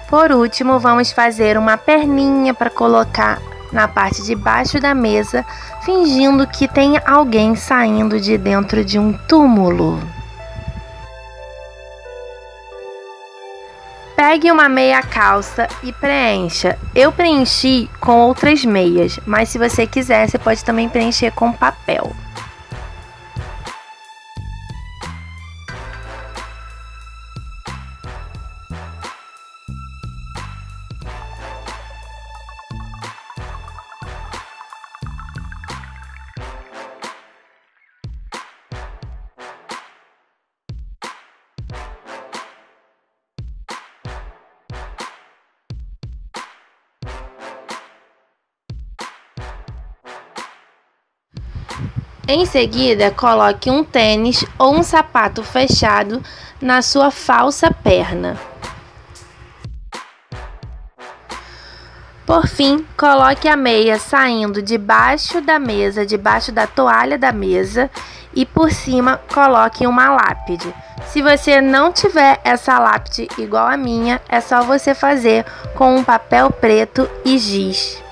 Por último, vamos fazer uma perninha para colocar na parte de baixo da mesa, fingindo que tem alguém saindo de dentro de um túmulo. Pegue uma meia calça e preencha. Eu preenchi com outras meias, mas se você quiser, você pode também preencher com papel. Em seguida, coloque um tênis ou um sapato fechado na sua falsa perna. Por fim, coloque a meia saindo debaixo da mesa, debaixo da toalha da mesa, e por cima coloque uma lápide. Se você não tiver essa lápide igual a minha, é só você fazer com um papel preto e giz.